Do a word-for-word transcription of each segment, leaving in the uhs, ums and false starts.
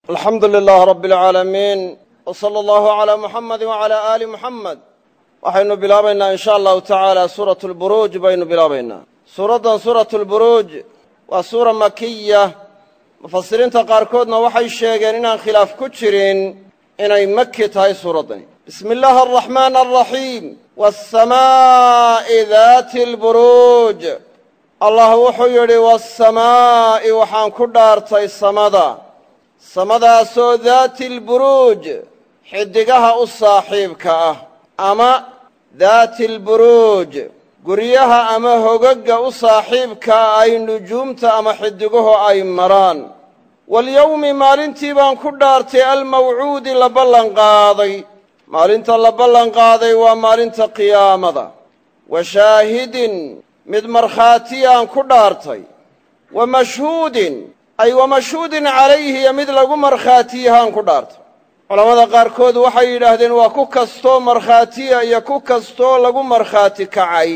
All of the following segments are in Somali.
الحمد لله رب العالمين وصلى الله على محمد وعلى آل محمد waxaynu bilaabaynaa insha allahu tacaala suuratu lburuuj baynu bilaabaynaa suuraddan suuratu lburuuj waa suura makiya mufasiriinta qaarkoodna waxay sheegeen inaan khilaaf ku jirin inay maki tahay suuraddani bismi illaahi araxmaan araxiim waasamaa'i daati lburuuj allah wuxuu yidhi waasamaa'i waxaan ku dhaartay samada samadaasoo daati lburuuj xidigaha u saaxiibka ah ama daati lburuuj guryaha ama hogagga u saaxiibka ay nujuumta ama xidiguhu ay maraan walyowmi maalintii baan ku dhaartay almawcuudi la ballanqaaday maalinta la ballanqaaday waa maalinta qiyaamada wa shaahidin mid markhaatiyaan ku dhaartay wa mashhuudin ay wa mashhuudin calayhi iyo mid lagu markhaatiyahaan ku dhaartay culammada qaarkood waxay yidhaahdeen waa ku kastoo markhaatiya iyo ku kastoo lagu markhaati kacay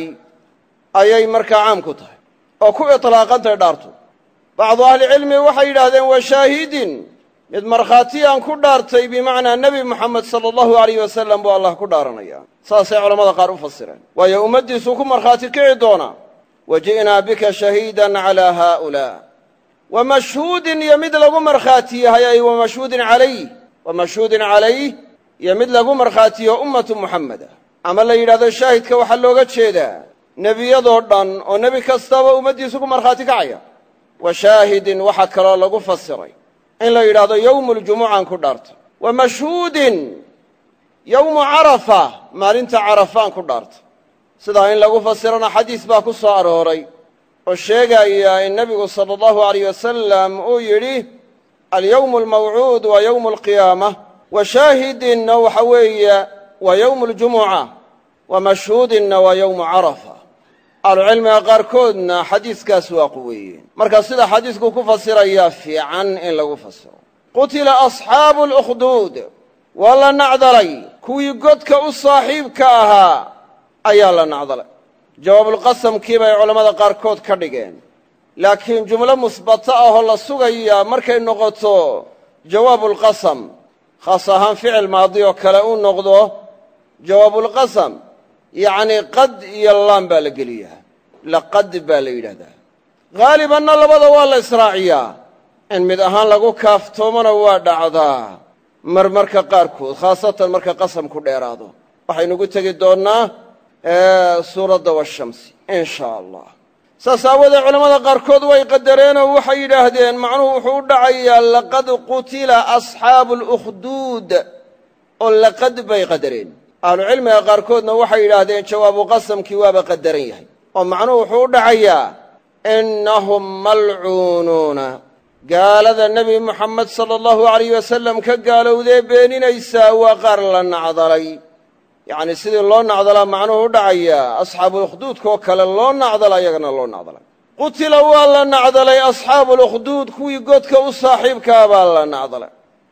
ayay markaa caam ku tahay oo ku itlaaqantahay dhaartu bacdu ahlicilmi waxay yidhaahdeen wa shaahidin mid markhaatiyaan ku dhaartay bimacnaa nebi moxamed sala allahu alayh wasalam buu allah ku dhaaranaya saasay culammada qaar u fasireen waayo ummaddiisuu ku markhaati kici doonaa wa ji'naa bika shahiidan calaa haa'ulaa wa mashhuudin iyo mid lagu markhaati yahay ay wa mashhuudin calayh wa mashhuudin calayh iyo mid lagu markhaatiyo ummatu muxameda ama la yidhahdo shaahidka waxaa looga jeedaa nebiyadoo dhan oo nebi kastaba ummaddiisu ku markhaati kacaya wa shaahidin waxaa kaloo lagu fasiray in la yidhaahdo yowmu ljumucaan ku dhaarta wa mashhuudin yowmu carafa maalinta carafaan ku dhaarta sidaa in lagu fasirana xadiis baa ku soo arooray oo sheegaya in nebigu sala allahu alayh wasalam uu yidhi alyowmu almawcuud waa yowmu alqiyaama wa shaahidinna waxa weeye waa yowmu aljumuca wa mashhuudinna waa yowmu carafa ahlucilmiga qaarkoodna xadiiskaas waa quweeyeen marka sida xadiisku ku fasirayaa fiican in lagu fasiro qutila asxaabu lukhduud waa la nacdalay kuwii godka u saaxiibka ahaa ayaa la nacdalay jawaabulqasamkii bay culammada qaarkood ka dhigeen laakiin jumlo musbato ahoo la sugayaa markay noqoto jawaabulqasam khaas ahaan ficil maadi oo kale uu noqdo jawaabulqasam yacnii qad iyo laan baa la geliyaa laqad baa la yidhahdaa haalibanna labada waa la israaciyaa in mid ahaan lagu kaaftoomana waa dhacdaa marmarka qaarkood khaasatan marka qasam ku dheeraado waxaynugu tegi doonnaa suuradda washamsi in shaa allah saas aawoodee culammada qaarkood way qadareenoo waxay yidhaahdeen macnuhu wuxuu u dhacayaa laqad qutila asxaabu lukhduud oo laqad bay qadareen ahlucilmiga qaarkoodna waxay yidhaahdeen jawaabu qasamkii waaba qadaran yahay oo macnuhu wuxuu u dhacayaa innahum malcuunuuna gaalada nebi moxamed sala allahu alayh wasalam ka gaalowdee beeninaysaa waa qaar la nacdalay yacni sidii loo nacdalaa macnuhu u dhacayaa asxaabuulukhduudkaoo kale loo nacdala iyagana loo nacdalay qutila waa la nacdalay asxaabuulukhduud kuwii godka u saaxiibkaa baa la nacdalay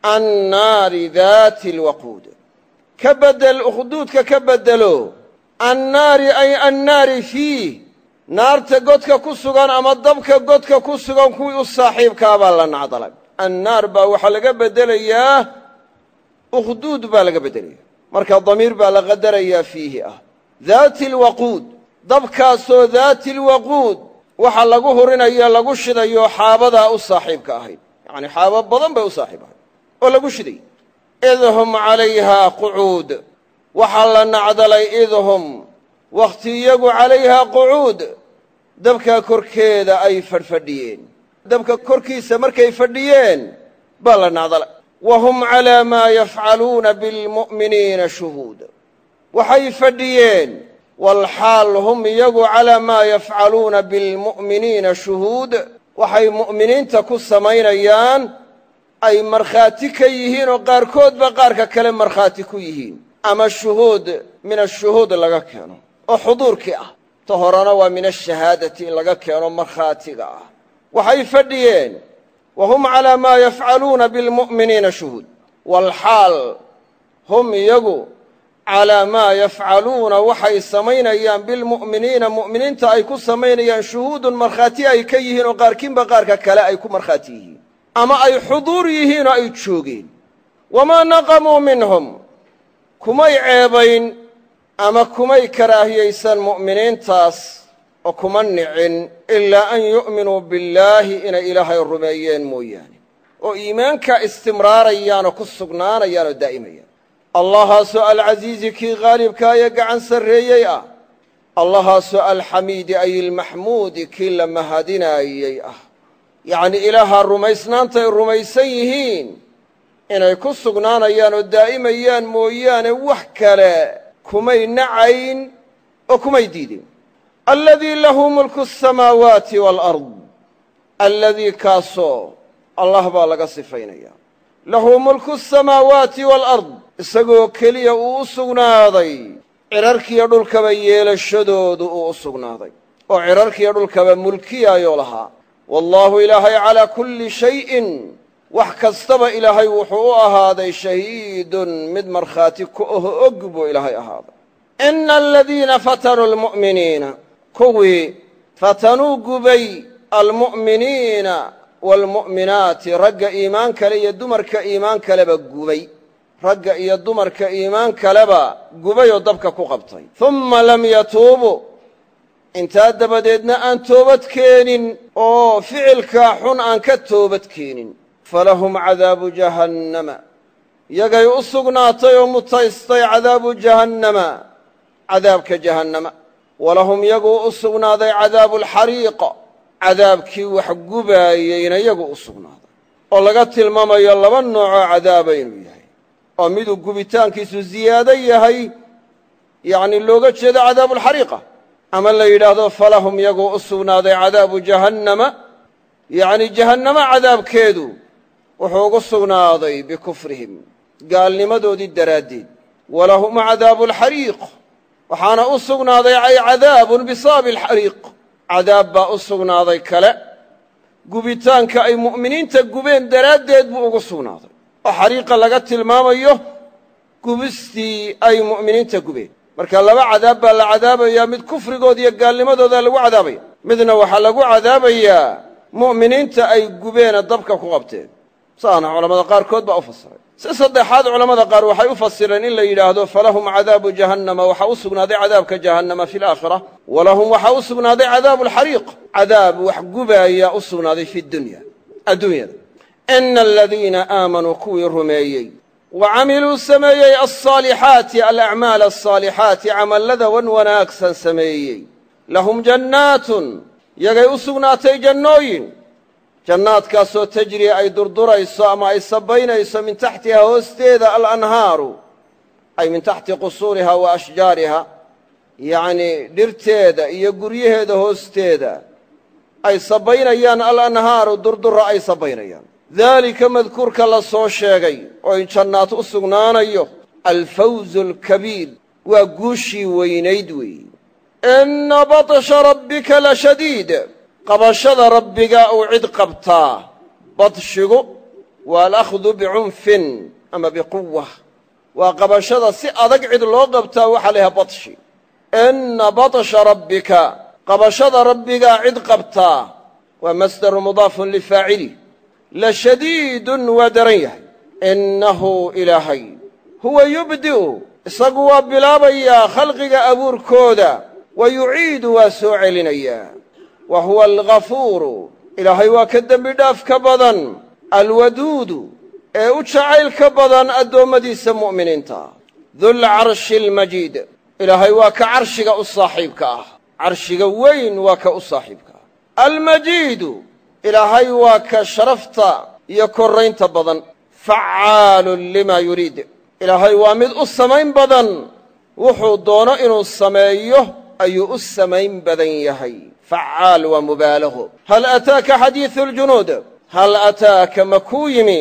annaari daati alwaquud ka beddel ukhduudka ka beddelo annaari ay annaari fiih naarta godka ku sugan ama dabka godka ku sugan kuwii u saaxiibkaa baa la nacdalay annaar baa waxaa laga beddelayaa ukhduud baa laga beddelaya marka damiir baa la qadarayaa fiihi ah daati alwaquud dabkaasoo daati alwaquud waxa lagu hurinayo lagu shidayo xaabadaa u saaxiibka ahayd yacni xaaba badan bay u saaxiib ahayd oo lagu shiday idhum calayhaa qucuud waxaa la nacdalay idhum wakhti iyagu calayhaa qucuud dabka korkeeda ay fadhfadhiyeen dabka korkiisa markay fadhiyeen baa la nacdalay wahum calaa maa yafcaluuna bilmu'miniina shuhuud waxay fadhiyeen walxaal hum iyagu calaa maa yafcaluuna bilmu'miniina shuhuud waxay mu'miniinta ku samaynayaan ay markhaati ka yihiin oo qaarkoodba qaarka kale markhaati ku yihiin ama shuhuud min ashuhuud laga keeno oo xuduurkii ah ta horena waa min ashahaadati in laga keeno markhaatiga ah waxay fadhiyeen wahum calaa maa yafcaluuna bilmu'miniina shuhuud walxaal hum iyagu calaa maa yafcaluuna waxay samaynayaan bilmu'miniina mu'miniinta ay ku samaynayaan shuhuudun markhaati ay ka yihiin oo qaarkiinba qaarka kale ay ku markhaati yihiin ama ay xuduur yihiin oo ay joogeen wamaa naqamuu minhum kumay ceebayn ama kumay karaahiyaysan mu'miniintaas oo kuma nicin ilaa an yu'minuu billaahi inay ilaahay rumeeyeen mooyaane oo iimaankaa istimraarayaan oo ku sugnaanayaan oo daa'imayaan allahaasoo alcasiizi kii qaalibkaa ee gacan sarreeyey ah allahaasoo alxamiidi ay ilmaxmuudi kii la mahadinaayey ah yacnii ilaahaa rumaysnaantay rumaysan yihiin inay ku sugnaanayaan oo daa'imayaan mooyaane wax kale kumay nacayn oo kumay diidin alladii lahu mulku asamaawaati waalard alladii kaasoo allah baa laga sifaynaya lahu mulku asamaawaati waalard isagoo keliya uu u sugnaaday cirarkiiyo dhulkaba yeelashadoodu uu u sugnaaday oo cirarkiiyo dhulkaba mulkiyaayoo lahaa wallaahu ilaahay calaa kulli shayin wax kastaba ilaahay wuxuu u ahaaday shahiidun mid markhaati ku oho og buu ilaahay ahaaday ina aladiina fatanuu almu'miniina kuwii fatanuu gubay almu'miniina waalmu'minaati ragga iimaan kale iyo dumarka iimaan kaleba gubay ragga iyo dumarka iimaan kaleba gubay oo dabka ku qabtay humma lam yatuubuu intaa dabadeedna aan toobad keenin oo ficilkaa xun aan ka toobad keenin falahum cadaabu jahannama yagay u sugnaatay oo mutaystay cadaabu jahannama cadaabka jahannama walahum yaguu u sugnaaday cadaabu alxariiq cadaabkii wax gubaayeyna yagu u sugnaaday oo laga tilmaamayo laba noocoo cadaaba inuu yahay oo miduu gubitaankiisu ziyaado yahay yacni looga jeedo cadaabualxariiqa ama la yidhaahdo falahum yaguu u sugnaaday cadaabu jahannama yacni jahannama cadaabkeedu wuxuu ugu sugnaaday bikufrihim gaalnimadoodii daraaddeed walahum cadaabu alxariiq waxaana u sugnaaday ay cadaabun bisababi alxariiq cadaab baa u sugnaaday kale gubitaanka ay mu'miniinta gubeen daraaddeed buu ugu sugnaaday oo xariiqa laga tilmaamayo gubistii ay mu'miniinta gubeen marka laba cadaab baa la cadaabayaa mid kufrigooda iyo gaalnimadooda lagu cadaabaya midna waxaa lagu cadaabayaa mu'miniinta ay gubeena dabka ku qabteen saana culamada qaarkood baa u fasiray si saddexaad culamada qaar waxay u fasireen in la yidhaahdo falahum cadaabu jahannama waxaa u sugnaaday cadaabka jahannama fi laakhira walahum waxaa u sugnaaday cadaabu alxariiq cadaab wax gubaaya u sugnaaday fi dunya adduunyada ina aladiina aamanuu kuwii rumeeyey wa camiluu sameeyey alصaalixaati alacmaal alصaalixaati camallada wan wanaagsan sameeyey lahum jannaatun yagay u sugnaatay jannooyin jannaadkaasoo tajri ay durdurayso ama ay sabaynayso min taxtihaa hoosteeda alanhaaru ay min taxti qusuuriha wa ashjaariha yacnii dhirteeda iyo guryaheeda hoosteeda ay sabaynayaan alanhaaru durdura ay sabaynayaan daalika madkuurka la soo sheegay oo in jannaad u sugnaanayo alfawzu alkabiir waa guushii weynayd weeye inna batsha rabbika la shadiid qabashada rabbiga uu cid qabtaa badshigu waa alakhdu bicunfin ama biquwa waa qabashada si adag cid loo qabtaa waxaa la yhaha badshi inna batsha rabbika qabashada rabbigaa cid qabtaa waa masdaru mudaafun lifaacili la shadiidun waa daran yahay innahu ilaahay huwa yubdi'u isagu waa bilaabayaa khalqiga abuurkooda wa yuciidu waa soo celinayaa wa huwa alghafuuru ilaahay waa ka dembi dhaafka badan alwaduudu ee u jacaylka badan addoommadiisa mu'miniinta dulcarshi almajiid ilaahay waa ka carshiga u saaxiibka ah carshiga weyn waa ka u saaxiibka ah almajiidu ilaahay waa ka sharafta iyo korraynta badan facaalun limaa yuriid ilaahay waa mid u samayn badan wuxuu doono inuu sameeyo ayuu u samayn badan yahay facaal waa mubaalago hal ataaka xadiidu aljunuud hal ataaka ma kuu yimi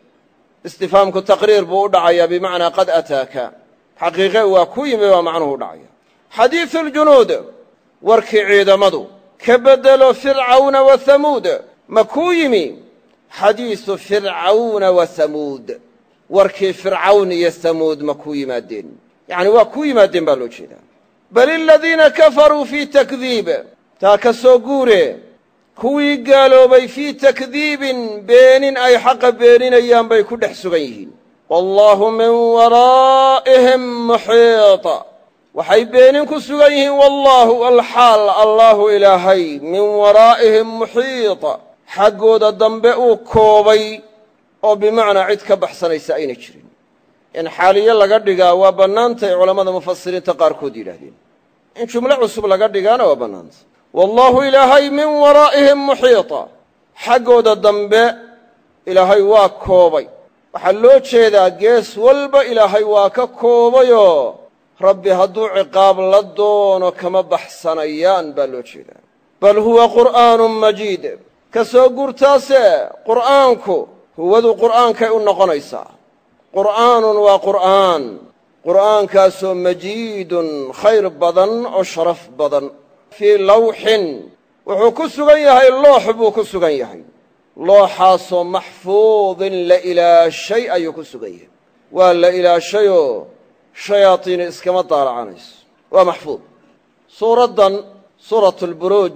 istifaamku taqriir buu u dhacayaa bimacnaa qad ataaka xaqiiqe waa kuu yimi baa macnuhu u dhacaya xadiidu aljunuud warkii ciidamadu ka beddelo fircawna wa hamuud ma kuu yimi xadiidu fircawna wa hamuud warkii fircawn iyo hamuud ma kuu yimaadeen yacni waa kuu yimaadeen baa loo jeedaa bal aladiina kafaruu fii takdiib taa ka soo guure kuwii gaaloobay fii takdiibin beenin ay xaqa beeninayaan bay ku dhex sugan yihiin wallaahu min waraa'ihim muxiita waxay beenin ku sugan yihiin wallaahu alxaal allaahu ilaahay min waraa'ihim muxiita xaggooda dambe uu koobay oo bimacnaa cid ka baxsanaysa ayna jirin in xaaliye laga dhigaa waa bannaantay culammada mufasiriinta qaarkood yidhaahdeen in jumlo cusub laga dhigaana waa bannaantay wallaahu ilaahay min waraa'ihim muxiita xaggooda dambe ilaahay waa koobay waxaa loo jeedaa gees walba ilaahay waa ka koobayoo rabbi hadduu ciqaab la doono kama baxsanayaan baa loo jeedaa bal huwa qur'aanun majiid ka soo gurtaase qur'aanku huwadu qur'aankay u noqonaysaa qur'aanun waa qur'aan qur'aankaasoo majiidun khayr badan oo sharaf badan fii lawxin wuxuu ku sugan yahay loox buu ku sugan yahay looxaasoo maxfuudin la ilaashay ayuu ku sugan yahay waa la ilaashayoo shayaadiini iskama daalacanayso waa maxfuud suuraddan suuratulburuuj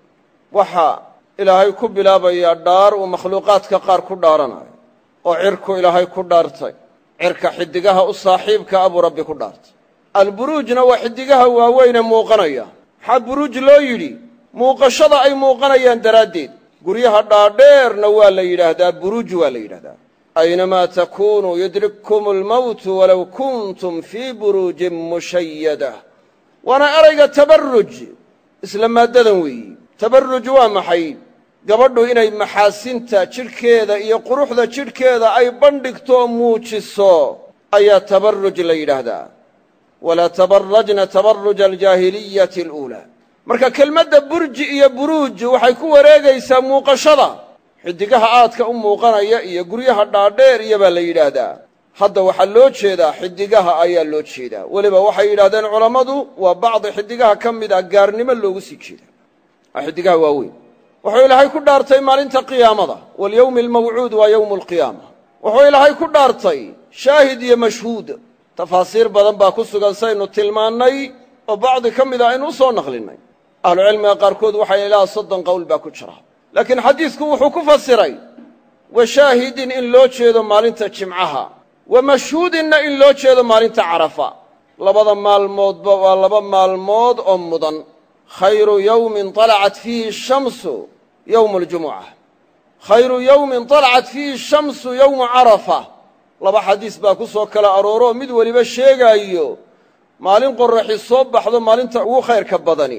waxaa ilaahay ku bilaabayaa dhaar uu makhluuqaadka qaar ku dhaaranayo oo cirku ilaahay ku dhaartay cirka xiddigaha u saaxiibka abuu rabbi ku dhaartay alburuujna waa xiddigaha waaweyne muuqanaya maxaa buruuj loo yidhi muuqashada ay muuqanayaan daraaddeed guryaha dhaadheerna waa la yidhaahdaa buruuj waa la yidhahdaa aynamaa takuunuu yudrikkum almowtu walow kuntum fii buruujin mushayada waana erayga tabarruj isla maaddadan weeyi tabarruj waa maxay gabadhu inay maxaasinta jidhkeeda iyo quruxda jidhkeeda ay bandhigto muujiso ayaa tabarruj la yidhaahdaa walaa tabarrajna tabarruja aljaahiliyati aluulaa marka kelmadda burji iyo buruuj waxay ku wareegaysaa muuqashada xiddigaha aadka u muuqanaya iyo guryaha dhaadheer iyo baa la yidhaahdaa hadda waxaa loo jeedaa xiddigaha ayaa loo jeedaa weliba waxay yidhahdeen culammadu waa bacdi xiddigaha ka mid ah gaarnimo loogu sii jeeda waa xiddigaha waaweyn wuxuu ilaahay ku dhaartay maalinta qiyaamada walyowmi almawcuud waa yowmu alqiyaama wuxuu ilaahay ku dhaartay shaahid iyo mashhuud tafaasiir badan baa ku sugan saynu tilmaannay oo bacdi ka mid a aynu u soo naqlinnay ahlucilmiga qaarkood waxay ilaa soddon qowl baa ku jira laakiin xadiidku wuxuu ku fasiray wa shaahidin in loo jeedo maalinta jimcaha wa mashhuudinna in loo jeedo maalinta carafa labada maalmoodba waa laba maalmood oo mudan khayru yowmin طalacat fiihi shamsu yowmu اljumuca khayru yowmin طalacat fiihi shamsu yowmu carafa laba xadiis baa ku soo kala arooro mid weliba sheegaayo maalin qorraxi soo baxdo maalinta ugu khayrka badani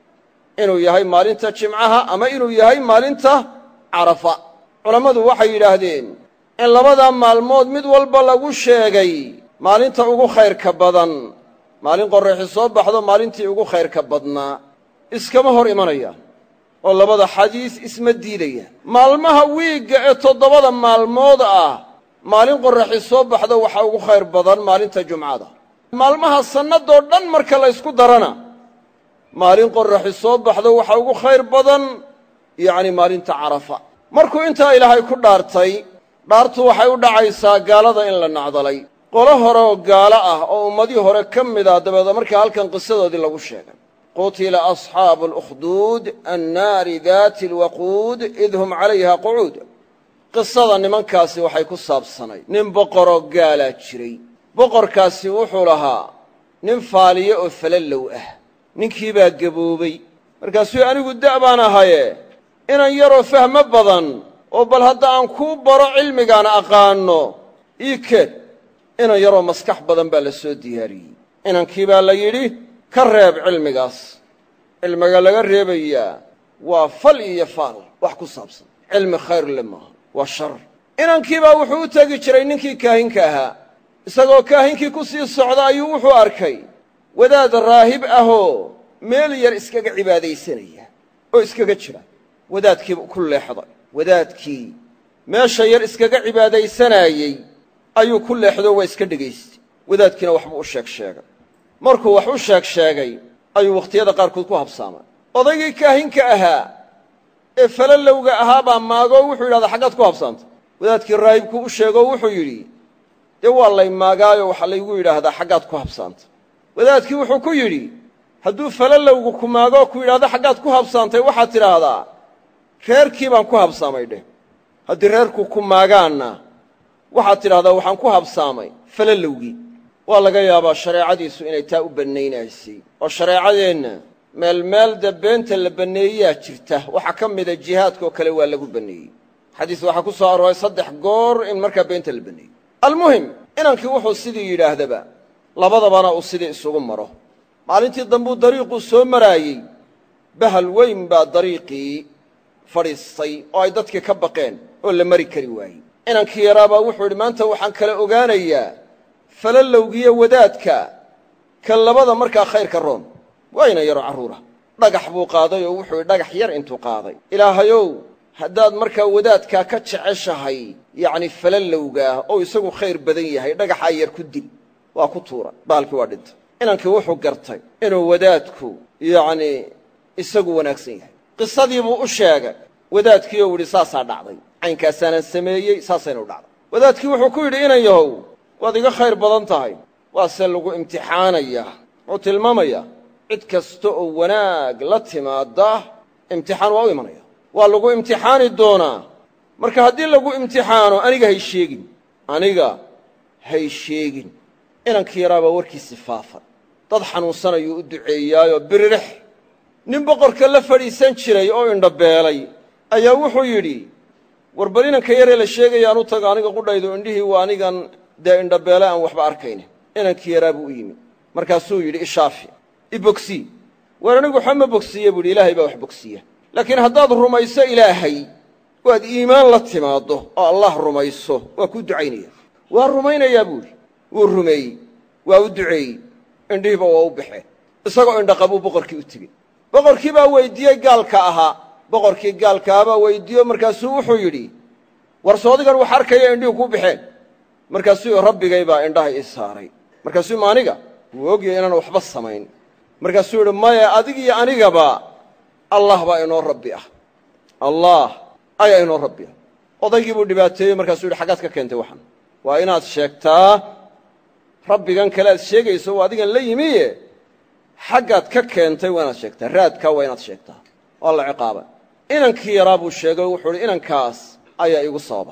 inuu yahay maalinta jimcaha ama inuu yahay maalinta carafa culammadu waxay yidhaahdeen in labadaa maalmood mid walba lagu sheegay maalinta ugu khayrka badan maalin qorraxi soo baxdo maalintii ugu khayrka badnaa iskama hor imanayaan oo labada xadiis isma diidayaan maalmaha wiigga ee toddobada maalmood ah maalin qorraxi soo baxdo waxaa ugu khayr badan maalinta jumcada maalmaha sannadoo dhan marka la ysku darana maalin qorraxi soo baxdo waxaa ugu khayr badan yacni maalinta carafa markuu intaa ilaahay ku dhaartay dhaartu waxay u dhacaysaa gaalada in la nacdalay qolo hore oo gaalo ah oo ummadii hore ka mid ah dabeed markaa halkan qisadoodii lagu sheegay qutila asxaabu اlukhduud annaari daati اlwaquud id hum calayha qucuud qisada nimankaasi waxay ku saabsanay nin boqoroo gaalaa jiray boqorkaasi wuxuu lahaa nin faaliye oo falallow ah ninkii baa gaboobay markaasuu anigu da' baan ahaye inan yaroo fahmo badan oo bal hadda aan kuu baro cilmigaan aqaanno ii keen inan yaroo maskax badan baa la soo diyaariyey inankii baa la yidhi ka reeb cilmigaas cilmiga laga reebayaa waa fal iyo faal wax ku saabsan cilmi khayr le maaha waa shar inankii baa wuxuu u tegi jiray ninkii kaahinka ahaa isagoo kaahinkii ku sii socda ayuu wuxuu arkay wadaad raahib ahoo meel yar iskaga cibaadaysanaya oo iskaga jira wadaadkiiba ku leexday wadaadkii meesha yar iskaga cibaadaysanaayey ayuu ku leexdo waa iska dhegaystay wadaadkiina waxbuu u sheeg sheegay markuu wax u sheeg sheegay ayuu wakhtiyada qaarkood ku habsaamay odaygii kaahinka ahaa ee falalowga ahaa baa maagoo wuxuu yidhahdaa xaggaad ku habsaantay wadaadkii raahibkuu u sheegoo wuxuu yidhi dee waa lay maagaayo waxaa laygu yidhaahdaa xaggaad ku habsaantay wadaadkii wuxuu ku yidhi hadduu falalowgu ku maagoo ku yidhahdo xaggaad ku habsaantay waxaad tidhaahdaa reerkii baan ku habsaamay dheh haddii reerku ku maagaanna waxaad tidhahdaa waxaan ku habsaamay falalowgii waa laga yaabaa shareecadiisu inay taa u bannaynaysay oo shareecadeenna meel meel dee beenta la banneeyaa jirta waxaa ka mida jihaadkaoo kale waa lagu banneeyey xadiis waxaa ku soo arooray saddex goor in markaa beenta la banneeyey almuhim inankii wuxuu sidii yidhaahdaba labadabana uu sidii isugu maro maalintii dambuu dariiquu soo maraayey bahal weyn baa dariiqii fadhiistay oo ay dadkii ka baqeen oo la mari kari waayey inankii yaraabaa wuxuu yidhi maanta waxaan kala ogaanayaa falalowgiyo wadaadka kan labada markaa khayrka roon wayna yaro carruura dhagax buu qaaday oo wuxuu yidhi dhagax yar intuu qaaday ilaahayow haddaad markaa wadaadkaa ka jeceshahay yacni falalowgaa oo isagu khayr badan yahay dhagaxaa yar ku dil waa ku tuura baalkii waa dhintay inankii wuxuu gartay inuu wadaadku yacni isagu wanaagsan yahay qisadii buu u sheegay wadaadkii oo yidhi saasaa dhacday caynkaasaanan sameeyey saasayna u dhacday wadaadkii wuxuu ku yidhi inan yahow waad iga khayr badan tahay waase lagu imtixaanayaa wuxuu tilmaamayaa cid kasta oo wanaag la timaadda imtixaan waa u imanaya waa lagu imtixaani doonaa marka haddii lagu imtixaano aniga hay sheegin aniga hay sheegin inankii yaraabaa warkiisi faafay dad xanuunsanayuu u duceeyaayoo biririx nin boqorka la fadhiisan jiray oo indhabeelay ayaa wuxuu yidhi war bal inanka yaree la sheegayaan u taga aniga qudhaydu indhihii waa anigan dee indhabeele aan waxba arkaynin inankii yaraa buu u yimid markaasuu yidhi ishaafi i bogsii war anigu waxba ma bogsiiye buu yidhi ilaahay baa wax bogsiya laakiin haddaad rumayso ilaahay waad iimaan la timaaddo oo allah rumayso waa kuu ducaynaya waa rumaynayaa buu yidhi wuu rumeeyey waa u duceeyey indhihiiba waa u baxeen isagoo indhaqabuu boqorkii u tegey boqorkii baa weyddiiyey gaalka ahaa boqorkii gaalka ahaa baa weyddiiyo markaasuu wuxuu yidhi war soodigan wax arkaya indhihi kuu baxeen markaasuu rabbigay baa indhaha ii saaray markaasuu ma aniga wuu ogyahay inaan waxba samayn markaasuu yidhi maya adig iyo anigaba allah baa inoo rabbi ah allah ayaa inoo rabbi ah odaygii buu dhibaateeyey markaasuu yidhi xaggaad ka keentay waxan waa inaad sheegtaa rabbigan kale aad sheegayso waa adigan la yimiye xaggaad ka keentay waa inaad sheegtaa raadkaa waa inaad sheegtaa waa la ciqaaba inankii yaraa buu sheegay o wuxuu idhi inankaas ayaa igu sababa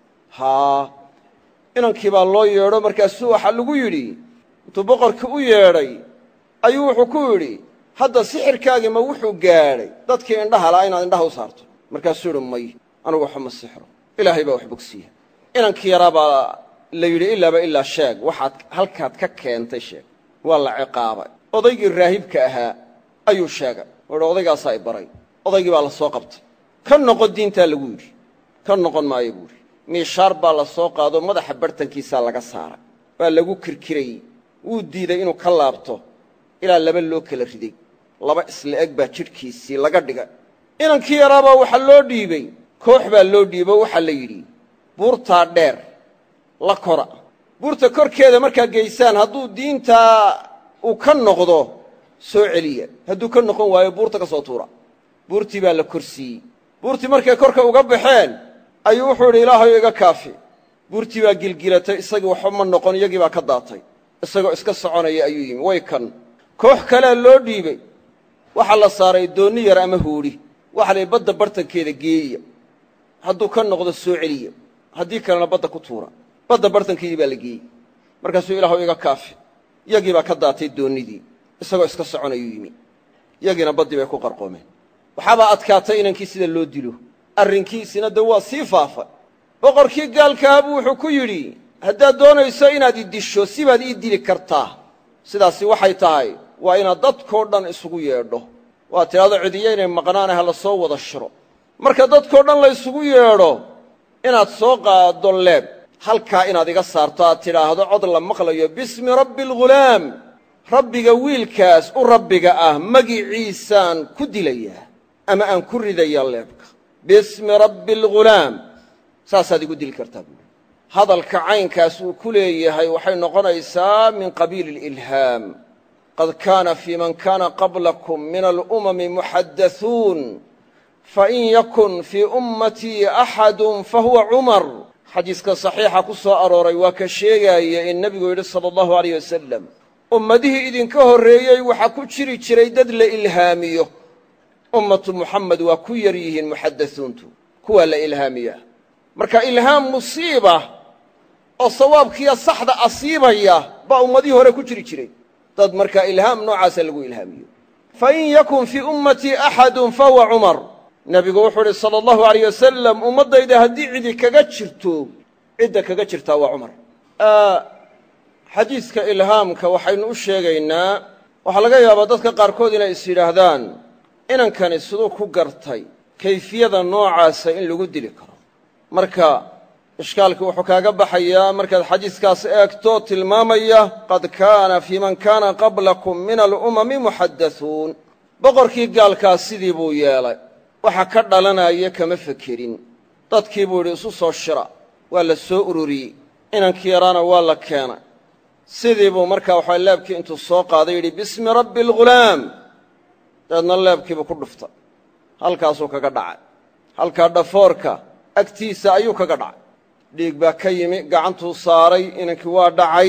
haa inankii baa loo yeedho markaasuu waxaa lagu yidhi intuu boqorkii u yeedhay ayuu wuxuu ku yidhi hadda sixirkaagii ma wuxuu gaadhay dadkii indhaha la'aa inaad indhaha u saarto markaasuu yidhi may anugu waxba ma sixro ilaahay baa wax bogsiya inankii yaraa baa la yidhi ilaaba ilaa sheeg waxaad halkaad ka keentay sheeg waa la ciqaabay odaygii raahibka ahaa ayuu sheegay wuxuuhi odaygaasaa i baray odaygii baa la soo qabtay ka noqon diintaa lagu yidhi ka noqon maayo buu yidhi miishaar baa la soo qaado madaxa bartankiisaa laga saaray waa lagu kirkirayey wuu diiday inuu ka laabto ilaa laba loo kala riday laba isla eg baa jidhkiisii laga dhigay inankii yaraabaa waxaa loo dhiibey koox baa loo dhiibo waxaa la yidhi buurtaa dheer la kora buurta korkeeda markaa geysaan hadduu diintaa uu ka noqdo soo celiya hadduu ka noqon waayo buurta ka soo tuura buurtii baa la korsiiyey buurtii markay korka uga baxeen ayuu wuxuu yidhi ilaahayo iga kaafi buurtii baa gilgilatay isagii waxba ma noqon iyagii baa ka daatay isagoo iska soconaya ayuu yimi way kan koox kalea loo dhiibey waxaa la saaray doonni yar ama huudhi waxa la yidhi badda bartankeeda geeya hadduu ka noqdo soo celiya haddii kalena badda ku tuura badda bartankeedii baa la geeyey markaasuu ilaahu iga kaafi iyagii baa ka daatay doonnidii isagoo iska soconayuu yimi iyagiina baddii bay ku qarqoomeen waxaabaa adkaatay inankii sida loo dilo arrinkiisina de waa sii faafay boqorkii gaalkaabuu wuxuu ku yidhi haddaad doonayso inaad i disho sibaad ii dili kartaa sidaasi waxay tahay waa inaad dadkoo dhan isugu yeedho waa tidhahdo cidiyo inay maqnaane ha la soo wada shiro marka dadkoo dhan la ysugu yeedho inaad soo qaaddo leeb halkaa inaad iga saarto aad tidhaahdo cod la maqlayo bismi rabbi alghulaam rabbiga wiilkaas u rabbiga ah magiciisaan ku dilayaa ama aan ku ridayaa leebka bismi rabbi alghulaam saasaad igu dili kartaa buuli hadalka caynkaas uu ku leeyahay waxay noqonaysaa min qabiili alilhaam qad kaana fii man kaana qablakum min alumami muxaddathuun fain yakun fii ummatii axadun fahuwa cumar xadiiska saxiixa ku soo arooray waa ka sheegaaya in nebigu yidhi sala allahu alayh wasalam ummadihii idinka horreeyey waxaa ku jiri jiray dad la ilhaamiyo ummatu muxamed waa ku yar yihiin muxadasuuntu kuwaa la ilhaamiyaa marka ilhaam musiiba oo sawaabkiiyo saxda asiibaya baa ummadihii hore ku jiri jiray dad markaa ilhaam noocaasa lagu ilhaamiyo fain yakun fii ummatii axadun fahuwa cumar nebigu wuxuu uhi sala allahu alayh wasalam ummaddayda haddii cidi kaga jirto cidda kaga jirtaa waa cumar xadiidka ilhaamka waxaynu u sheegaynaa waxaa laga yaabaa dadka qaarkood inay is yidhaahdaan inankani siduu ku gartay kayfiyada noocaasa in lagu dili karo marka ishkaalkii wuxuu kaaga baxayaa markaad xadiiskaas eegto tilmaamaya qad kaana fii man kaana qablakum min alumami muxadasuun boqorkii gaalkaas sidii buu yeelay waxa ka dhalanaya kama fekerin dadkii buu yidhi isu soo shira waa la soo ururiyey inankii yaraana waa la keenay sidii buu markaa waxaa leebkii intuu soo qaaday yidhi bismi rabbi alghulaam dabeedna leebkiibuu ku dhuftay halkaasuu kaga dhacay halkaa dhafoorka agtiisa ayuu kaga dhacay dhiig baa ka yimi gacantuu saaray inankii waa dhacay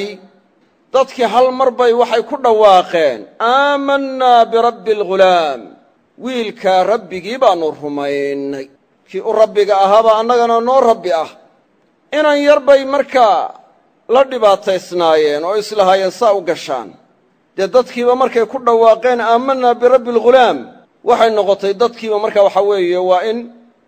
dadkii hal mar bay waxay ku dhawaaqeen aamannaa birabbi alghulaam wiilkaa rabbigii baannu rumaynay kii u rabbiga ahaabaa annagana noo rabbi ah inan yar bay markaa la dhibaataysnaayeen oo islahaayeen saa u gashaan dee dadkiiba markay ku dhawaaqeen aamannaa birabbi alghulaam waxay noqotay dadkiiba markaa waxaa weeye waa in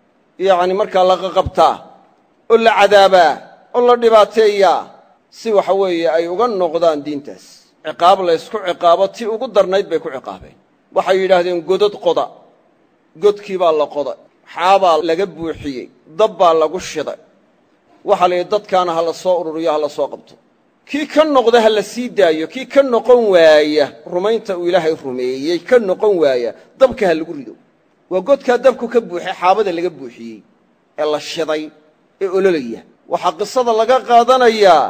yacni markaa laga qabtaa oo la cadaabaa oo la dhibaateeyaa si waxa weeye ay uga noqdaan diintaas ciqaab laysku ciqaabo tii ugu darnayd bay ku ciqaabeen waxay yidhaahdeen godod qoda godkii baa la qoday xaabaa laga buuxiyey dab baa lagu shiday waxaa la yidhi dadkaana ha la soo ururiyo ha la soo qabto kii ka noqda ha la sii daayo kii ka noqon waaya rumaynta uu ilaahay rumeeyey ka noqon waaya dabka ha lagu rido waa godkaa dabku ka buuxay xaabada laga buuxiyey ee la shiday ee ololaya waxaa qisada laga qaadanayaa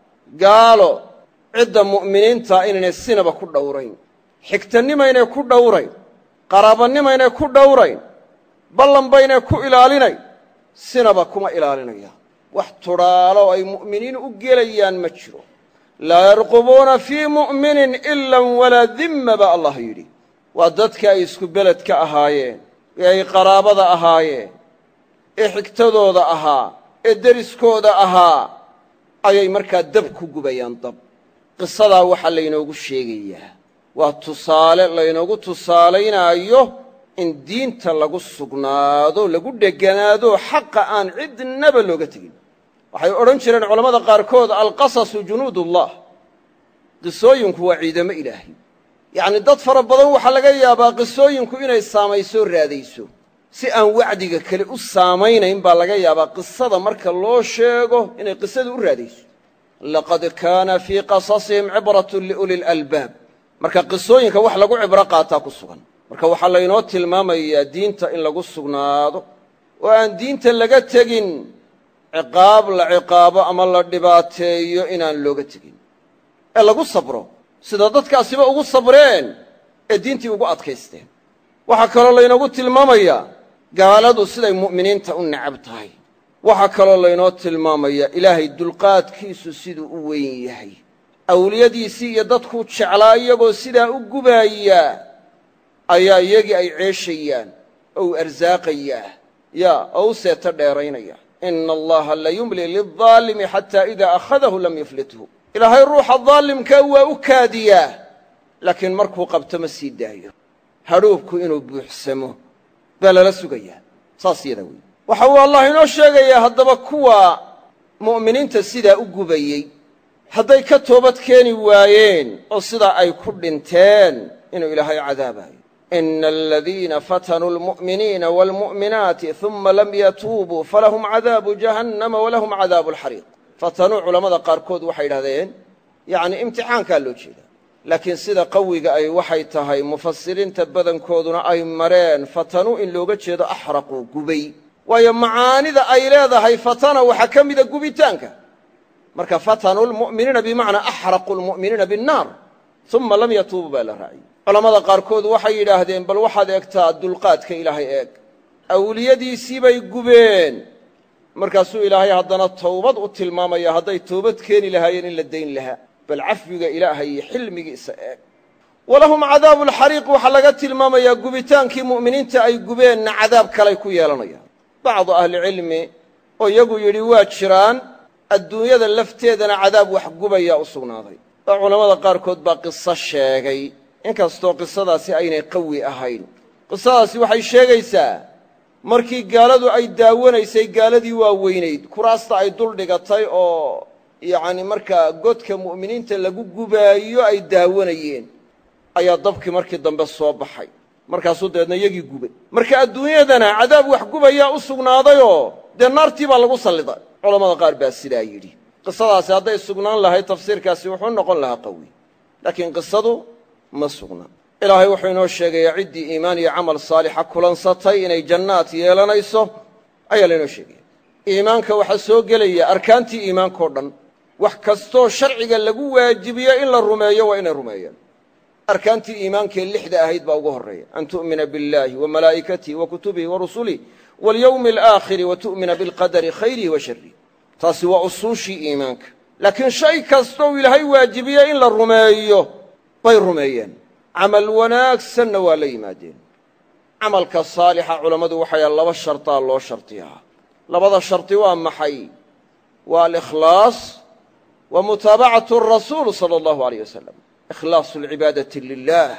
gaalo cidda mu'miniinta inaynay sinaba ku dhowrayn xigtanimaynay ku dhowrayn qaraabanimaynay ku dhowrayn ballanbaynay ku ilaalinayn sinaba kuma ilaalinayaan wax tudhaalo ay mu'miniin u gelayaan ma jiro laa yarqubuuna fii mu'minin ilan walaa dimma baa allah yidhi waa dadka ay isku beled ka ahaayeen ee ay qaraabada ahaayeen ee xigtadooda ahaa ee deriskooda ahaa ayay markaa dab ku gubayaan dab qisadaa waxaa laynoogu sheegayaa waa tusaale laynoogu tusaalaynaayo in diinta lagu sugnaado lagu dheganaado xaqa aan cidnaba looga tegin waxay odhan jireen culammada qaarkood alqasasu junuudullah qisooyinku waa ciidamo ilaahay yacni dad fara badan waxaa laga yaabaa qisooyinku inay saamayso raadayso si aan wacdiga kale u saamaynayn baa laga yaabaa qisada marka loo sheego inay qisadu u raadayso laqad kaana fii qasasihim cibratun liuli lalbaab marka qisooyinka wax lagu cibro qaataa ku sugan marka waxaa laynoo tilmaamayaa diinta in lagu sugnaado oo aan diinta laga tegin ciqaab la ciqaabo ama la dhibaateeyo inaan looga tegin ee lagu sabro sida dadkaasiba ugu sabreen ee diintii ugu adkaysteen waxaa kaloo laynoogu tilmaamayaa gaaladu siday mu'miniinta u necab tahay waxaa kaloo laynoo tilmaamayaa ilaahay dulqaadkiisu siduu u weyn yahay awliyadiisii iyo dadkuu jeclaa iyagoo sidaa u gubaaya ayaa iyagii ay ceeshayaan oo u arsaaqayaa yaa oo u seeto dheeraynaya ina allaha la yumli lildaalimi xataa idaa akhadahu lam yuflithu ilaahay ruuxa daalimkaa waa u kaadiyaa laakiin markuu qabto ma sii daayo hadhuubku inuu buuxsamo baa lala sugayaa saas yada wey waxa uu allah inoo sheegayaa haddaba kuwa mu'miniinta sidaa u gubayey hadday ka toobad keeni waayeen oo sidaa ay ku dhinteen inuu ilaahay cadaabayo ina aladiina fatanuu almu'miniina waalmu'minaati uma lam yatuubuu falahum cadaabu jahannama walahum cadaabu alxariiq fatanuu culammada qaarkood waxay yidhahdeen yacni imtixaankaa loo jeeda laakiin sida qawiga ay waxay tahay mufasiriinta badankooduna ay mareen fatanuu in looga jeedo axraquu gubay waayo macaanida ay leedahay fatana waxaa ka mida gubitaanka marka fatanuu lmu'miniina bimacnaa axraquu lmu'miniina binnaar uma lam yatuubuu baa la raaciyey culammada qaarkood waxay yidhaahdeen bal waxaad eegtaa dulqaadka ilaahay eeg awliyadiisii bay gubeen markaasuu ilaahay haddana towbad u tilmaamaya hadday toobad keeni lahaayeen in la dayn lahaa bal cafwiga ilaahay iyo xilmigiisa eeg walahum cadaabu lxariiq waxaa laga tilmaamayaa gubitaankii mu'miniinta ay gubeenna cadaab kalay ku yeelanayaan bacdu ahlicilmi oo iyagu yidhi waa jiraan adduunyada lafteedana cadaab wax gubayaa u sugnaaday oo culammada qaarkood baa qiso sheegay inkastoo qisadaasi aynay qawi ahayn qisadaasi waxay sheegaysaa markii gaaladu ay daawanaysay gaaladii waa weynayd kuraasta ay dul dhigatay oo yacni markaa godka mu'miniinta lagu gubaayo ay daawanayeen ayaa dabkii markii dambe soo baxay markaasuu dabeedna iyagii gubay marka adduunyadana cadaab wax gubayaa u sugnaadayoo dee naartii baa lagu salliday culammada qaar baa sidaa yidhi qisadaasi hadday sugnaan lahayd tafsiirkaasi wuxuu noqon lahaa qawi laakiin qisadu ma sugna ilaahay wuxuu inoo sheegayaa ciddii iimaan iyo camal saalixa kulansatay inay jannaad yeelanayso ayaa laynoo sheegaya iimaanka waxaa soo gelaya arkaantii iimaankao dhan wax kastoo sharciga lagu waajibiyo in la rumeeyo waa inay rumeeyaan arkaantii iimaankee lixda ahayd baa ugu horreeya an tu'mina biاllaahi wa malaa'ikatihi wa kutubihi wa rusulih waاlyowmi alaakhiri wa tu'mina bilqadari khayrihi wa sharih taasi waa usuushii iimaanka laakiin shay kastoo ilaahay waajibiye in la rumeeyo bay rumeeyeen camal wanaagsanna waa la yimaadeen camalka saalixa culammadu waxay laba shartaa loo shardiyaa labada shardi waa maxay waa alikhlaas wa mutaabacatu arasuul sala allahu alayh wasalam ikhlaasu alcibaadati lilah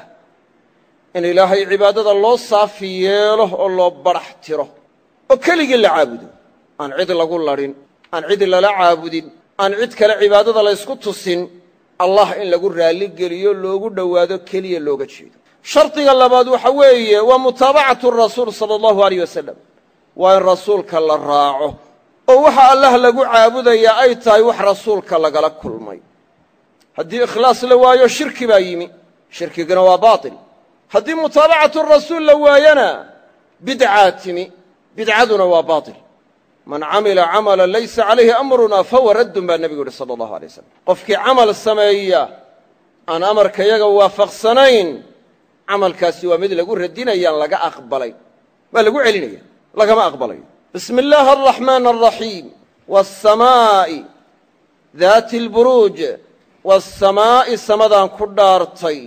in ilaahay cibaadada loo saafi yeelo oo loo barax tiro oo keligii la caabudo aan cid lagu ladhin aan cid lala caabudin aan cid kale cibaadada la ysku tusin allah in lagu raalligeliyo loogu dhowaado keliya looga jeedo shardiga labaad waxa weeye waa mutaabacatu rasuul sala allahu alayh wasalam waa in rasuulka la raaco oo waxa allah lagu caabudayaa ay tahay wax rasuulka lagala kulmay haddii ikhlaas la waayo shirki baa yimi shirkigana waa baatil haddii mutaabacatu rasuul la waayana bidcaa timi bidcaduna waa baatil man camila camala laysa calayhi amruna fahuwa raddun baa nebigu yihi sala allahu alay wasalam qofkii camal sameeya aan amarka yaga waafaqsanayn camalkaasi waa mid lagu radinayaan laga aqbalay waa lagu celinaya lagama aqbalayo bismi illaahi araxmaan araxiim waasamaa'i daati alburuuj waasamaa'i samadaan ku dhaartay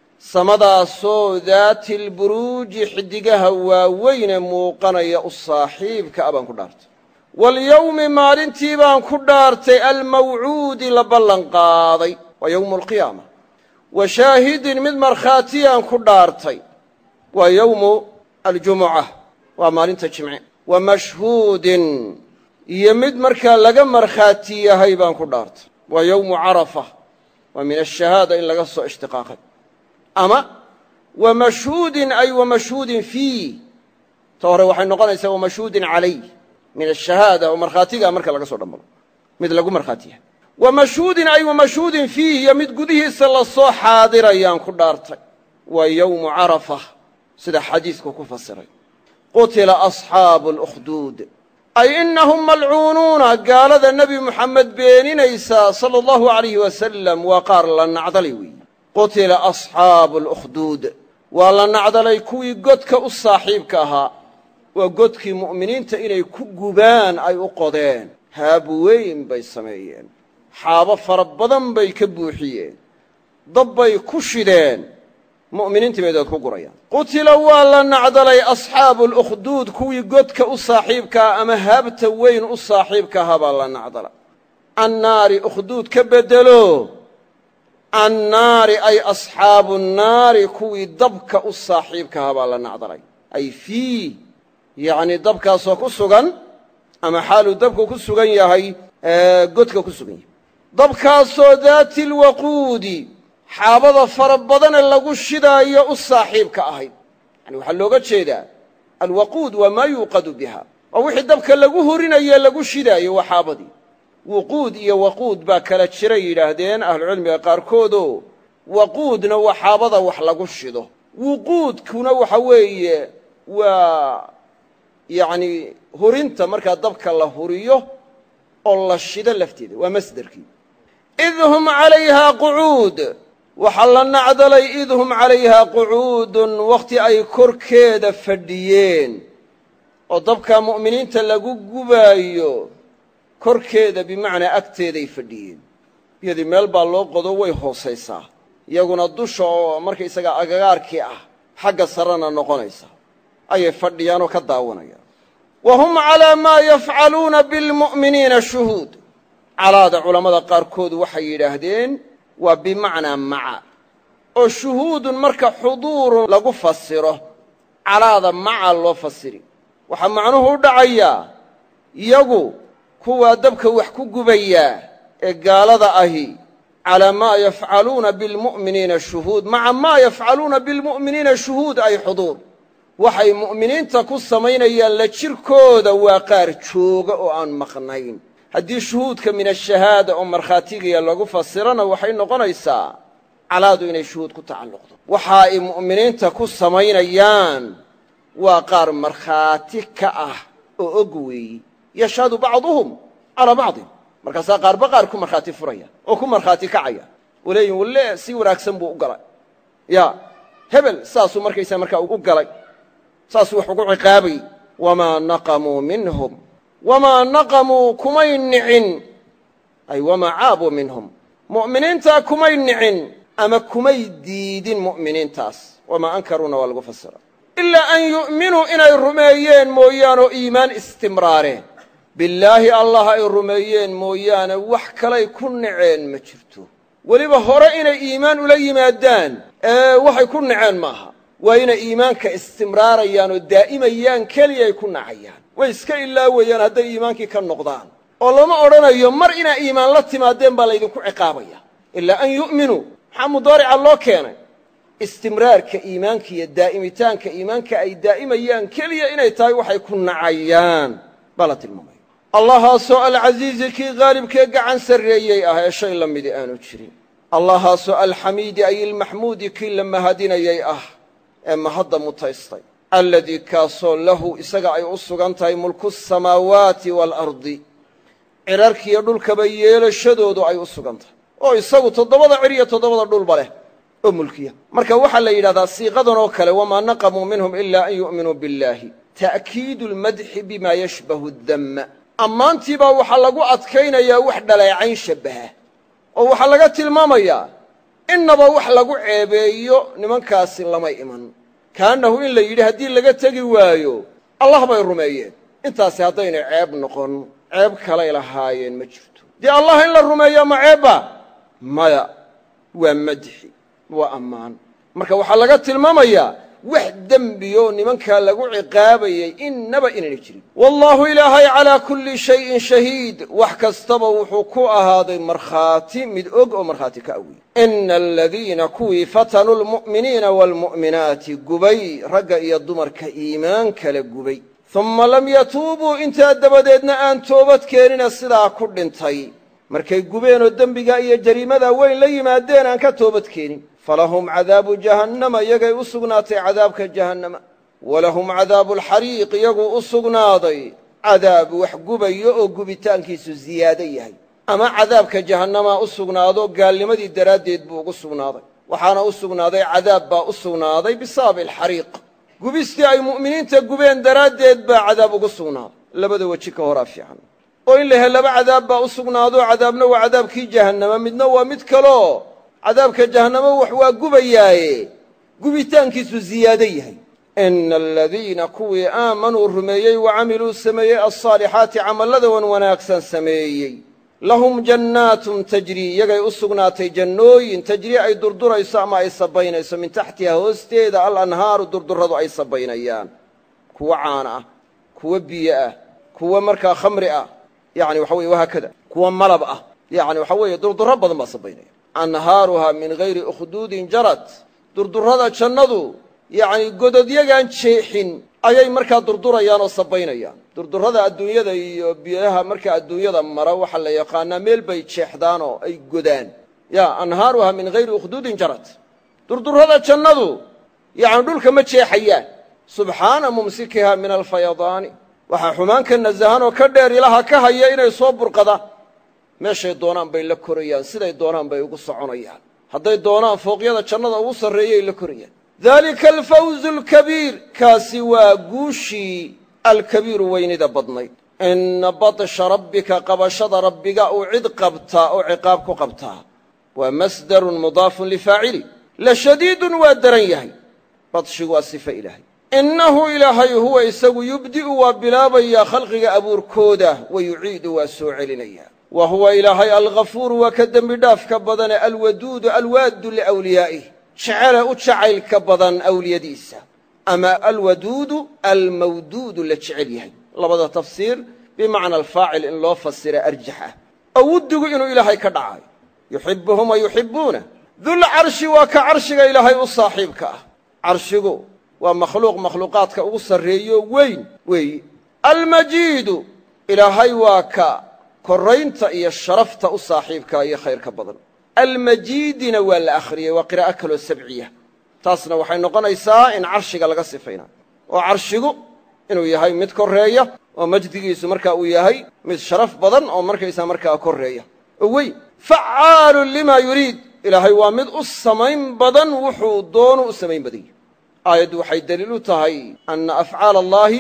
samadaasoo daati alburuuji xidigaha waaweyne muuqanaya u saaxiibka a baan ku dhaartay walyowmi maalintii baan ku dhaartay almawcuudi la ballan qaaday waa yowmu alqiyaama wa shaahidin mid markhaatiyaan ku dhaartay waa yowmu aljumuca waa maalinta jimce wa mashhuudin iyo mid markaa laga markhaati yahay baan ku dhaartay waa yowmu carafa waa min ashahaada in laga soo ishtiqaaqay ama wa mashhuudin ay wa mashhuudin fiih ta hore waxay noqonaysaa wa mashhuudin calayh min ashahaada oo markhaatigaa marka laga soo dhambalo mid lagu markhaatiyahay wa mashhuudin ay wa mashhuudin fiih iyo mid gudihiisa la soo xaadirayaan ku dhaartay waa yowmu carafa sida xadiidku ku fasiray qutila asxaabu اlukhduud ay inahum malcuunuuna gaalada nebi muxamed beeninaysaa sala allahu alayhi wasalam waa qaar la nacdalay weeye qutila asxaabu اlukhduud waa la nacdalay kuwii godka u saaxiibka ahaa waa godkii mu'miniinta inay ku gubaan ay u qodeen haab weyn bay sameeyeen xaabo fara badan bay ka buuxiyeen dab bay ku shideen mu'miniintii bay dood ku gurayaan qutila waa la nacdalay asxaabu اlukhduud kuwii godka u saaxiibkaa ama haabta weyn u saaxiibka ahaa baa la nacdala annaari ukhduud ka bedelo annaari ay asxaabu nnaari kuwii dabka u saaxiibka ahaa baa la nacdalay ay fiih yacni dabkaasoo ku sugan ama xaaluu dabku ku sugan yahay godka ku sugan yahay dabkaasoo daati lwaquudi xaabada fara badane lagu shidaayo u saaxiibka ahayd yani waxaa looga jeedaa alwaquud waa maa yuuqadu biha waa wixii dabka lagu horinaye lagu shidaayo waa xaabadii wuquud iyo waquud baa kala jiray yidhaahdeen ahlucilmiga qaarkoodoo waquudna waa xaabada wax lagu shido wuquudkuna waxa weeye waa yacni hurinta markaa dabka la huriyo oo la shido lafteeda waa masderkii id hum calayhaa qucuud waxaa la nacdalay id hum calayhaa qucuudun wakhti ay korkeeda fadhiyeen oo dabka mu'miniinta lagu gubaayo korkeeda bimacnaa agteeday fadhiyeen iyadii meel baa loo qodo way hoosaysaa iyaguna dusha oo markaysaga agagaarkii ah xagga sarana noqonaysa ayay fadhiyaan oo ka daawanayaan wa hum calaa maa yafcaluuna bilmu'miniina shuhuud calaada culammada qaarkood waxay yidhaahdeen waa bimacnaa maca oo shuhuudun marka xuduurun lagu fasiro calaada maca loo fasiri waxaa macnuhu u dhacayaa iyagu kuwaa dabka wax ku gubayaa ee gaalada ahi calaa maa yafcaluuna bilmu'miniina shuhuud maca maa yafcaluuna bilmu'miniina shuhuud ay xuduur waxay mu'miniinta ku samaynayaan la jirkooda waa qaar jooga oo aan maqnayn haddii shuhuudka min ashahaada oo markhaatigaya lagu fasirana waxay noqonaysaa calaadu inay shuhuud ku tacalluqdo waxa ay mu'miniinta ku samaynayaan waa qaar markhaati ka ah oo og weeyi yashhadu bacduhum calaa bacdin markaasaa qaarba qaar ku markhaati furaya oo ku markhaati kacaya oo leeyihin walle si wanaagsan buu u galay ya hebel saasuu markaysaa markaa u galay saasuu wax ugu ciqaabayy wamaa naqamuu minhum wamaa naqamuu kumay nicin ay wamaa caabuu minhum mu'miniintaa kumay nicin ama kumay diidin mu'miniintaas wamaa ankaruuna waa lagu fasira ilaa an yu'minuu inay rumeeyeen mooyaanoo iimaan istimraareen billaahi allah ay rumeeyeen mooyaane wax kalay ku naceen ma jirto weliba hore inay iimaan ula yimaadaan ee waxay ku naceen maaha waa inay iimaanka istimraarayaan oo daa'imayaan keliyay ku nacayaan way iska ilaawayaan hadday iimaankii ka noqdaan oo lama odhanayo mar inaa iimaan la timaadeen baa laydinku ciqaabaya ilaa an yu'minuu maxaa mudaarica loo keenay istimraarka iimaanka iyo daa'imitaanka iimaanka ay daa'imayaan keliya inay tahay waxay ku nacayaan baa la tilmaamaya allahaasoo alcasiizi kii qaalibkee gacan sarreeyey ah ee shay la midi aanu jirin allahaasoo alxamiidi ay ilmaxmuudi kii la mahadinayay ah ee mahadda mutaystay alladii kaasoo lahu isaga ay u sugan tahay mulku asamaawaati waalardi cirarkiiyo dhulkaba yeelashadoodu ay u sugan tahay oo isagu toddobada cir iyo toddobada dhulba leh oo mulkiya marka waxaa la yidhahdaa siiqadan oo kale wamaa naqamuu minhum ilaa an yu'minuu billaahi ta'kiidu lmadxi bimaa yashbahu damma ammaantii baa waxaa lagu adkaynayaa wax dhaleecayn shabbaha oo waxaa laga tilmaamayaa innaba wax lagu ceebeeyo nimankaasi lamay iman kaannahu in la yidhi haddii laga tegi waayo allah bay rumeeyeen intaasi haddaynay ceeb noqon ceeb kalay lahaayeen ma jirto dee allah in la rumeeyaa ma ceebba maya waa madxi waa ammaan marka waxaa laga tilmaamayaa wax dembiyo nimankaa lagu ciqaabayay innaba inaynay jirin wallaahu ilaahay calaa kulli shayin shahiid wax kastaba wuxuu ku ahaaday markhaati mid og oo markhaati ka awey ina aladiina kuwii fatanuu lmu'miniina waalmu'minaati gubay ragga iyo dumarka iimaan kala gubay humma lam yatuubuu intaa dabadeedna aan toobad keenina sidaa ku dhintay markay gubeenoo dembiga iyo jariimadaa weyn la yimaadeen aan ka toobad keenin falahum cadaabu jahannama iyagay u sugnaatay cadaabka jahannama walahum cadaabu alxariiq iyaguu u sugnaaday cadaab wax gubayo oo gubitaankiisu ziyaado yahay ama cadaabka jahannamaa u sugnaado gaalnimadii daraaddeed buu ugu sugnaaday waxaana u sugnaaday cadaab baa u sugnaaday bisababi alxariiq gubistii ay mu'miniinta gubeen daraaddeed baa cadaab ugu sugnaaday labada weji ka horaa fiican oo in la hel laba cadaab baa u sugnaado cadaabna waa cadaabkii jahannama midna waa mid kaloo cadaabka jahannamo wax waa gubayaaye gubitaankiisu ziyaado yahay ina aladiina kuwii aamanuu rumeeyey wa camiluu sameeyey alsaalixaati camallada wan wanaagsan sameeyey lahum jannaatun tajrii iyagay u sugnaatay jannooyin tajrii ay durdurayso ama ay sabaynayso min taxtiha hoosteeda alanhaaru durdurradu ay sabaynayaan kuwo caana ah kuwo biyo ah kuwo markaa khamri ah yani waxa weye wahaakada kuwo malab ah yani waxa weeye durdurro badan baa sabaynaya anhaaruhaa min hayri ukhduudin jarad durdurrada jannadu yacni gododyagaan jeexin ayay markaa durdurayaan oo sabaynayaan durdurrada adduunyada iyo biyaha markaa adduunyada mara waxaa la yaqaanaa meel bay jeexdaan oo ay godaan ya anhaaruhaa min hayri ukhduudin jarad durdurrada jannadu yacni dhulka ma jeexayaan subxaana mumsikiha min alfayadaani waxaa xumaan ka nasahan oo ka dheer ilaha ka haya inay soo burqadaan meeshay doonaan bay la korayaan siday doonaan bay ugu soconayaan hadday doonaan fooqyada jannada ugu sarreeyay la korayaan daalika alfawzu alkabiir kaasi waa guushii alkabiiru weynida badnayd ina batsha rabbika qabashada rabbiga uu cid qabtaa oo ciqaab ku qabtaa waa masdarun mudaafun lifaacili lashadiidun waa daran yahay badshigu waa sifa ilaahay innahu ilaahay huwa isagu yubdi'u waa bilaabayaa khalqiga abuurkooda wa yuciidu waa soo celinayaa wa huwa ilaahay alghafuuru waa ka dembi dhaafka badane alwaduudu alwaaddu liawliyaa'ih jecele u jacaylka badan awliyadiisa ama alwaduudu almawduudu la jecel yahay labada tafsiir bimacna alfaacil in loo fasira arjax ah oo wuddigu inuu ilaahay ka dhacayo yuxibuhum wa yuxibuunah dulcarshi waa ka carshiga ilaahay u saaxiibka ah carshigu waa makhluuq makhluuqaadka ugu sarreeyo weyn weeyi almajiidu ilaahay waa ka korraynta iyo sharafta u saaxiibka iyo khayrka badan almajiidina waa la akhriyey waa qiraa'o kaloo sabciya taasna waxay noqonaysaa in carshiga laga sifaynayo oo carshigu inuu yahay mid korreeya oo majdigiisu markaa uu yahay mid sharaf badan oo markaysaa markaa korreeya oo weyn facaalun limaa yuriid ilaahay waa mid u samayn badan wuxuu doonu u samayn badan yahy aayaddu waxay daliil u tahay anna afcaala allaahi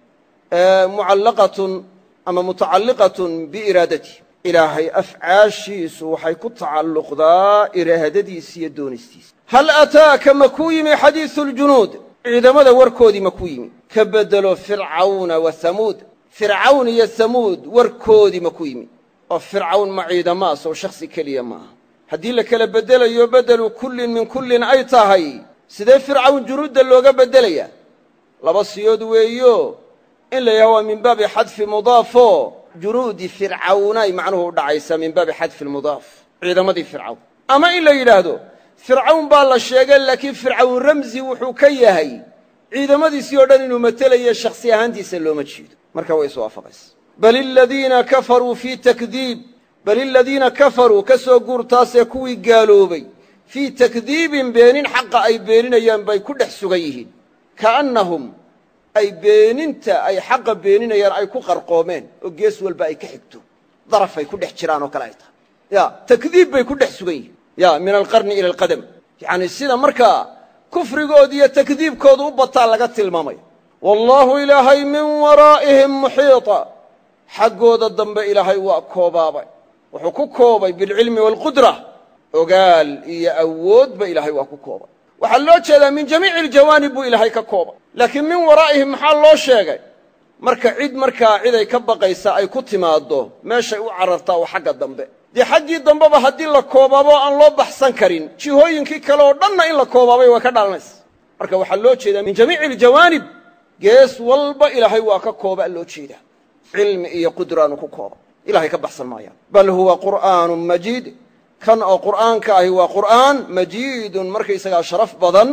mucallaqatun ama mutacalliqatun biiraadatihi ilaahay afcaashiisu waxay ku tacalluqdaa iraadadiisa iyo doonistiisa hal ataaka ma kuu yimi xadiisu ljunuud ciidamada warkoodii ma kuu yimi ka bedelo fircawna wa hamuud fircawn iyo hamuud warkoodii ma ku yimi oo fircawn ma ciidamaas oo shakhsi keliya ma aha haddii la kala beddelayo beddelu kullin min kullin ay tahay sidee fircawn junuudda looga beddelayaa laba siyood weeyo in la yaha waa min baabi xadfi mudaafo junuudi fircawnay macnuhu u dhacaysa min baabi xadfi lmudaaf ciidamadii fircawn ama in la yidhaahdo fircawn baa la sheegay laakiin fircawn ramsi wuxuu ka yahay ciidamadiisii oo dhan inuu matelayo shakhsi ahaantiisa looma jeedo marka way iswaafaqaysa bal iladiina kafaruu fii takdiib bal iladiina kafaruu ka soo guurtaasee kuwii gaaloobay fii takdiibin beenin xaqa ay beeninayaan bay ku dhex sugan yihiin kaannahum ay beeninta ay xaqa beeninayaan ay ku qarqoomeen oo gees walba ay ka xigto darafay ku dhex jiraan oo kale ay tahay ya takdiib bay ku dhex sugan yihiin ya min alqarni ila alqadam yacni sida markaa kufrigoodi iyo takdiibkooda u bataa laga tilmaamaya wallaahu ilaahay min waraa'ihim muxiita xaggooda dambe ilaahay waa koobaabay wuxuu ku koobay bilcilmi waalqudra ogaal iyo awoodba ilaahay waa ku koobay waxaa loo jeedaa min jamiici aljawaanib buu ilaahay ka koobay laakiin min waraa'ihim maxaa loo sheegay marka cid markaa ciday ka baqaysa ay ku timaaddo meeshay u carartaa oo xagga dambe dee xaggii dambeba haddii la koobaabo aan loo baxsan karin jihooyinkii kale oo dhanna in la koobaabay way ka dhalanaysa marka waxaa loo jeedaa min jamiici aljawaanib gees walba ilaahay waa ka kooba loo jeedaa cilmi iyo qudraanu ku kooba ilahay ka baxsan maayaan bal huwa qur'aanun majiid kan oo qur'aanka ahi waa qur'aan majiidun markaysagaa sharaf badan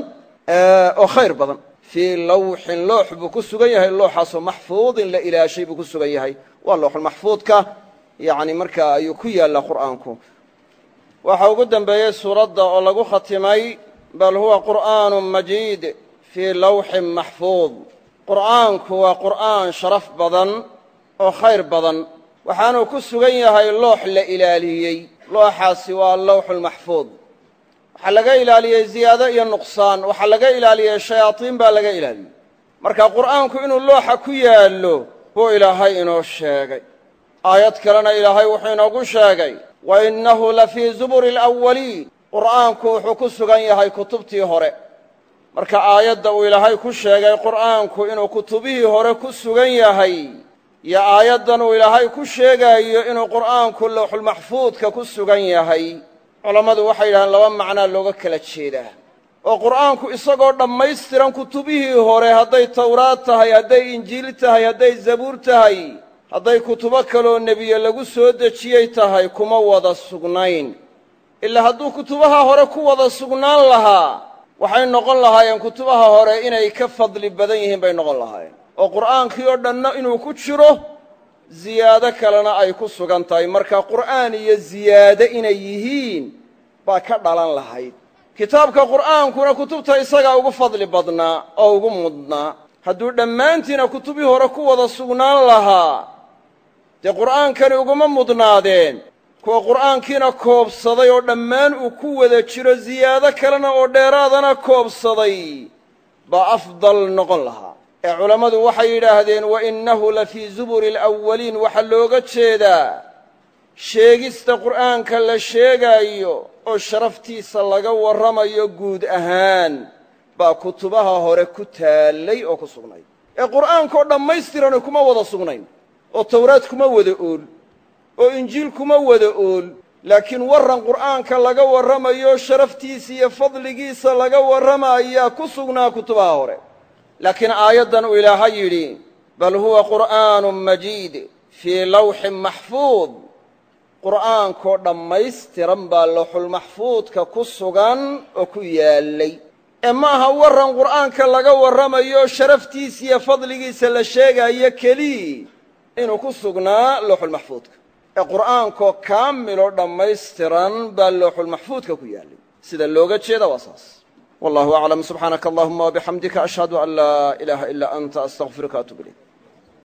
oo khayr badan fii lawxin loox buu ku sugan yahay looxaasoo maxfuudin la ilaashay buu ku sugan yahay waa looxulmaxfuudka yacni markaa ayuu ku yaallaa qur'aanku waxa ugu dembeeyey suuradda oo lagu khatimay bal huwa qur'aanun majiid fii lawxin maxfuud qur'aanku waa qur'aan sharaf badan oo khayr badan waxaanuu ku sugan yahay loox la ilaaliyey looxaasi waa lawxulmaxfuud waxaa laga ilaaliyey ziyaado iyo nuqsaan waxaa laga ilaaliyey shayaadiin baa laga ilaaliyey marka qur'aanku inuu looxa ku yaallo buu ilaahay inoo sheegay aayad kalena ilaahay wuxuu inoogu sheegay wa innahu la fii zuburi alawwaliin qur'aanku wuxuu ku sugan yahay kutubtii hore marka aayadda uu ilaahay ku sheegay qur'aanku inuu kutubihii hore ku sugan yahay iyo aayaddan uu ilaahay ku sheegaayo inuu qur'aanku lawxulmaxfuudka ku sugan yahay culammadu waxay yidhahdeen laba macnaa looga kala jeedaa oo qur'aanku isagoo dhammaystiran kutubihii hore hadday tawraad tahay hadday injiil tahay hadday zabuur tahay hadday kutubo kaloo nebiye lagu soo dejiyey tahay kuma wada sugnayn ilaa hadduu kutubaha hore ku wada sugnaan lahaa waxay noqon lahaayeen kutubaha hore inay ka fadli badan yihiin bay noqon lahaayeen oo qur'aankii oo dhanna inuu ku jiro ziyaado kalena ay ku sugan tahay marka qur'aan iyo ziyaado inay yihiin baa ka dhalan lahayd kitaabka qur'aankuna kutubta isagaa ugu fadli badnaa oo ugu mudnaa hadduu dhammaantiina kutubii hore ku wada sugnaan lahaa dee qur'aankani uguma mudnaadeen kuwa qur'aankiina koobsaday oo dhammaan uu ku wada jiro ziyaado kalena oo dheeraadana koobsaday baa afdal noqon lahaa ee culammadu waxay yidhaahdeen wa innahu la fii zuburi alawwaliin waxaa looga jeedaa sheegista qur'aanka la sheegaayo oo sharaftiisa laga warramayo guud ahaan baa kutubaha hore ku taallay oo ku sugnayd ee qur'aankoo dhammaystirani kuma wada sugnayn oo tawraad kuma wada ool oo injiil kuma wada ool laakiin warran qur'aanka laga warramayo sharaftiisa iyo fadligiisa laga warramayaa ku sugnaa kutubaha hore laakiin aayaddan uu ilaahay yidhi bal huwa qur'aanun majiid fii lawxin maxfuud qur'aankoo dhammaystiran baa lawxulmaxfuudka ku sugan oo ku yaallay ee ma aha warran qur'aanka laga warramayo sharaftiisa iyo fadligiisa la sheegayo kelii inuu ku sugnaa lawxulmaxfuudka ee qur'aankoo kaamiloo dhammaystiran baa lawxulmaxfuudka ku yaallay sida looga jeeda waa saas wallahu aclam subxaanaka allahuma wabixamdika ashhadu an laa ilaaha ilaa anta astaqfiruka atuub ilayk